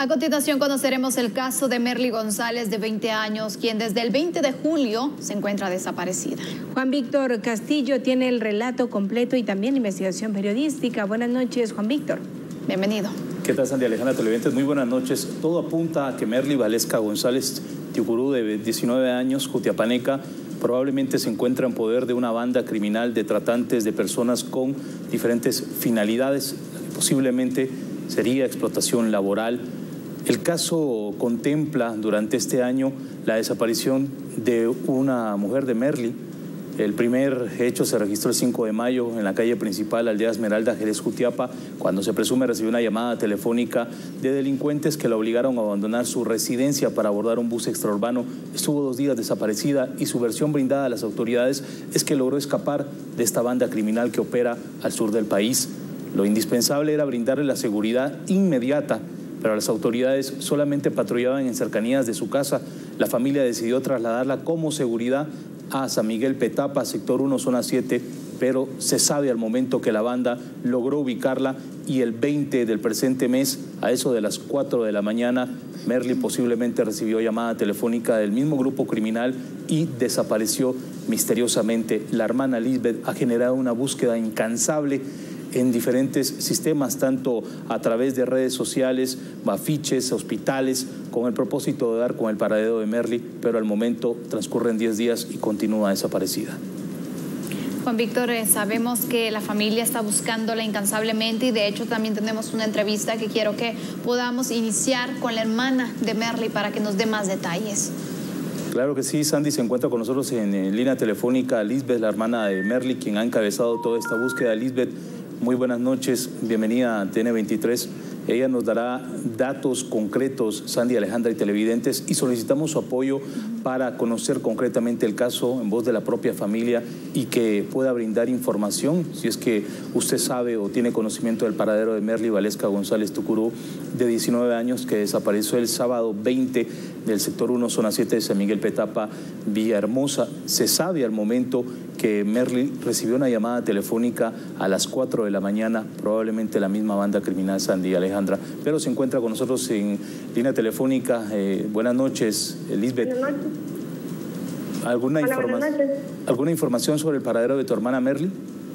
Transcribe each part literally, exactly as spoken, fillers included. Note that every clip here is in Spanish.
A continuación conoceremos el caso de Merly González, de veinte años, quien desde el veinte de julio se encuentra desaparecida. Juan Víctor Castillo tiene el relato completo y también investigación periodística. Buenas noches, Juan Víctor. Bienvenido. ¿Qué tal, Sandy Alejandra, televidentes? Muy buenas noches. Todo apunta a que Merly Valesca González Tiucurú, de diecinueve años, jutiapaneca, probablemente se encuentra en poder de una banda criminal de tratantes de personas con diferentes finalidades. Posiblemente sería explotación laboral. El caso contempla durante este año la desaparición de una mujer de Merly. El primer hecho se registró el cinco de mayo en la calle principal, Aldea Esmeralda, Jerez, Jutiapa, cuando se presume recibió una llamada telefónica de delincuentes que la obligaron a abandonar su residencia para abordar un bus extraurbano. Estuvo dos días desaparecida y su versión brindada a las autoridades es que logró escapar de esta banda criminal que opera al sur del país. Lo indispensable era brindarle la seguridad inmediata, pero las autoridades solamente patrullaban en cercanías de su casa. La familia decidió trasladarla como seguridad a San Miguel Petapa, sector uno, zona siete, pero se sabe al momento que la banda logró ubicarla y el veinte del presente mes, a eso de las cuatro de la mañana, Merly posiblemente recibió llamada telefónica del mismo grupo criminal y desapareció misteriosamente. La hermana Lisbeth ha generado una búsqueda incansable en diferentes sistemas, tanto a través de redes sociales, afiches, hospitales, con el propósito de dar con el paradero de Merly, pero al momento transcurren diez días y continúa desaparecida. Juan Víctor, eh, sabemos que la familia está buscándola incansablemente y de hecho también tenemos una entrevista que quiero que podamos iniciar con la hermana de Merly para que nos dé más detalles. Claro que sí, Sandy, se encuentra con nosotros en, en línea telefónica Lisbeth, la hermana de Merly, quien ha encabezado toda esta búsqueda. Lisbeth, muy buenas noches, bienvenida a T N veintitrés. Ella nos dará datos concretos, Sandy, Alejandra y televidentes, y solicitamos su apoyo para conocer concretamente el caso en voz de la propia familia y que pueda brindar información, si es que usted sabe o tiene conocimiento del paradero de Merly Valesca González Tiucurú, de diecinueve años, que desapareció el sábado veinte del sector uno, zona siete de San Miguel Petapa, Villahermosa. Se sabe al momento que Merly recibió una llamada telefónica a las cuatro de la mañana, probablemente la misma banda criminal, Sandy Alejandra, pero se encuentra con nosotros en línea telefónica. Eh, buenas noches, Lisbeth. Buenas noches. ¿Alguna, Hola, informa buenas noches. ¿Alguna información sobre el paradero de tu hermana Merly?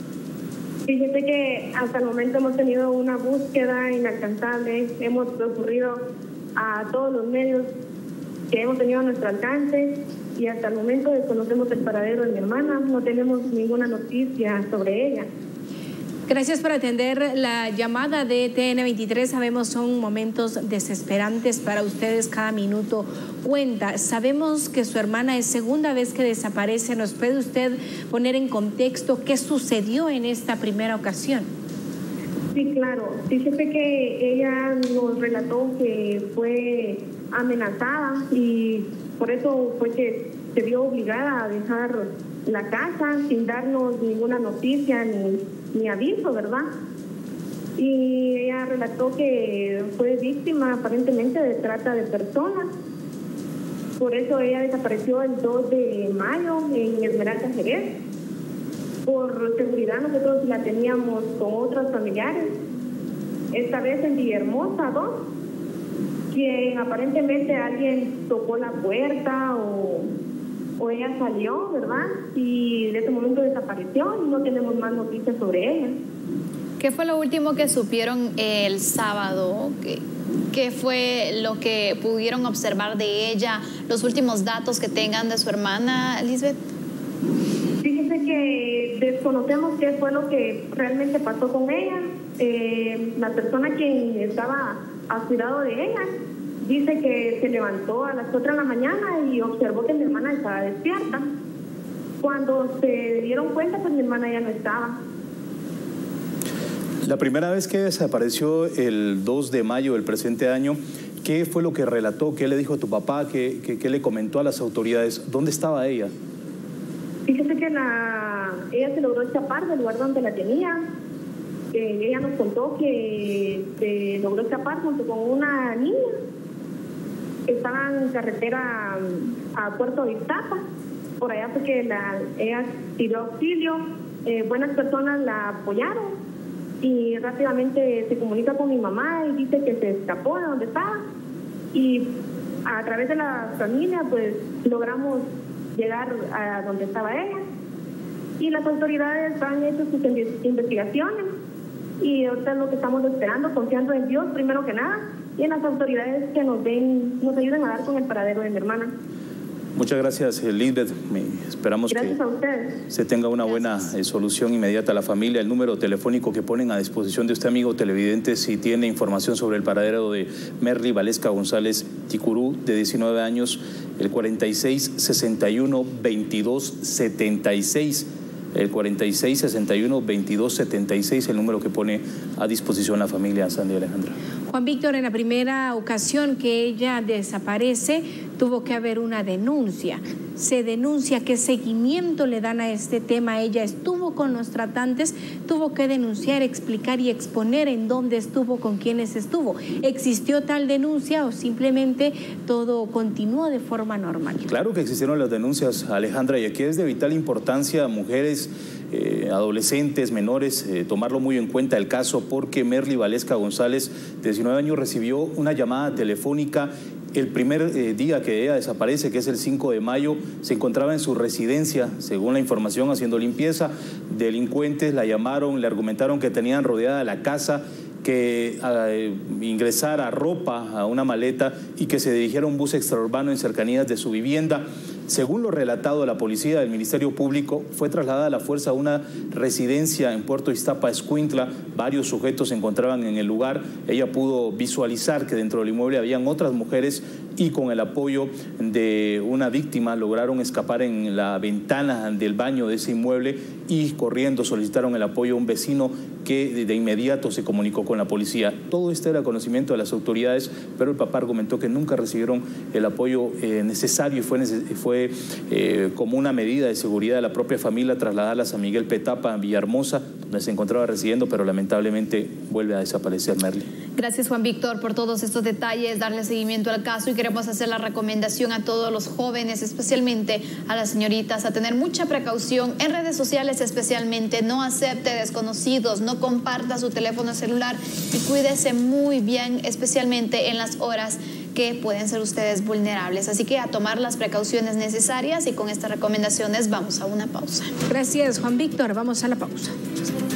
Fíjate que hasta el momento hemos tenido una búsqueda inalcanzable, hemos recurrido a todos los medios que hemos tenido a nuestro alcance y hasta el momento desconocemos el paradero de mi hermana, no tenemos ninguna noticia sobre ella. Gracias por atender la llamada de T N veintitrés. Sabemos son momentos desesperantes para ustedes, cada minuto cuenta. Sabemos que su hermana es segunda vez que desaparece. ¿Nos puede usted poner en contexto qué sucedió en esta primera ocasión? Sí, claro. Fíjese que ella nos relató que fue amenazada y por eso fue que se vio obligada a dejar la casa sin darnos ninguna noticia ni, ni aviso, ¿verdad? Y ella relató que fue víctima aparentemente de trata de personas. Por eso ella desapareció el dos de mayo en Esmeralda, Jerez. Por seguridad nosotros la teníamos con otros familiares, esta vez en Villahermosa dos, quien aparentemente alguien tocó la puerta o, o ella salió, ¿verdad? Y de ese momento desapareció y no tenemos más noticias sobre ella. ¿Qué fue lo último que supieron el sábado? ¿Qué, qué fue lo que pudieron observar de ella? ¿Los últimos datos que tengan de su hermana, Lisbeth? Fíjese que desconocemos qué fue lo que realmente pasó con ella. Eh, la persona quien estaba a cuidado de ella dice que se levantó a las cuatro de la mañana y observó que mi hermana estaba despierta. Cuando se dieron cuenta, pues mi hermana ya no estaba. La primera vez que desapareció el dos de mayo del presente año, ¿qué fue lo que relató? ¿Qué le dijo a tu papá? ¿Qué, qué, qué le comentó a las autoridades? ¿Dónde estaba ella? Fíjese que la, ella se logró escapar del lugar donde la tenía. Eh, ella nos contó que se logró escapar junto con una niña. Estaban en carretera a Puerto de Iztapa. Por allá fue que la, ella pidió auxilio. Eh, buenas personas la apoyaron y rápidamente se comunica con mi mamá y dice que se escapó de donde estaba, y a través de la familia pues logramos llegar a donde estaba ella, y las autoridades han hecho sus investigaciones, y ahorita es lo que estamos esperando, confiando en Dios primero que nada, y en las autoridades que nos den, nos ayuden a dar con el paradero de mi hermana. Muchas gracias, Lisbeth. Esperamos gracias que a ustedes. se tenga una buena eh, solución inmediata a la familia. El número telefónico que ponen a disposición de usted, amigo televidente, si tiene información sobre el paradero de Merly Valesca González Ticurú, de diecinueve años, el cuarenta y seis, sesenta y uno, veintidós, setenta y seis. El cuarenta y seis, sesenta y uno, veintidós, setenta y seis, el número que pone a disposición la familia. Sandy y Alejandra. Juan Víctor, en la primera ocasión que ella desaparece, tuvo que haber una denuncia. Se denuncia, ¿qué seguimiento le dan a este tema? Ella estuvo con los tratantes, tuvo que denunciar, explicar y exponer en dónde estuvo, con quiénes estuvo. ¿Existió tal denuncia o simplemente todo continuó de forma normal? Claro que existieron las denuncias, Alejandra, y aquí es de vital importancia, mujeres, eh, adolescentes, menores, eh, tomarlo muy en cuenta el caso, porque Merly Valesca González, de diecinueve años, recibió una llamada telefónica el primer eh, día que ella desaparece, que es el cinco de mayo. Se encontraba en su residencia, según la información, haciendo limpieza. Delincuentes la llamaron, le argumentaron que tenían rodeada la casa, que eh, ingresara ropa a una maleta y que se dirigiera a un bus extraurbano en cercanías de su vivienda. Según lo relatado de la policía del Ministerio Público, fue trasladada a la fuerza a una residencia en Puerto Iztapa, Escuintla. Varios sujetos se encontraban en el lugar. Ella pudo visualizar que dentro del inmueble habían otras mujeres y con el apoyo de una víctima lograron escapar en la ventana del baño de ese inmueble y corriendo solicitaron el apoyo a un vecino que de inmediato se comunicó con la policía. Todo esto era conocimiento de las autoridades, pero el papá argumentó que nunca recibieron el apoyo eh, necesario y fue, fue eh, como una medida de seguridad de la propia familia trasladarlas a Miguel Petapa, en Villahermosa, donde se encontraba residiendo, pero lamentablemente vuelve a desaparecer Merly. Gracias, Juan Víctor, por todos estos detalles, darle seguimiento al caso, y queremos hacer la recomendación a todos los jóvenes, especialmente a las señoritas, a tener mucha precaución en redes sociales, especialmente no acepte desconocidos, no comparta su teléfono celular y cuídese muy bien, especialmente en las horas que pueden ser ustedes vulnerables. Así que a tomar las precauciones necesarias, y con estas recomendaciones vamos a una pausa. Gracias, Juan Víctor. Vamos a la pausa.